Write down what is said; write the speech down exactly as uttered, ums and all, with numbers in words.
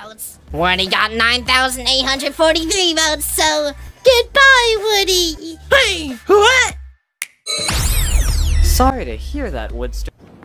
votes. Woody got nine thousand eight hundred forty-three votes, so goodbye, Woody! Hey! What? Sorry to hear that, Woodster.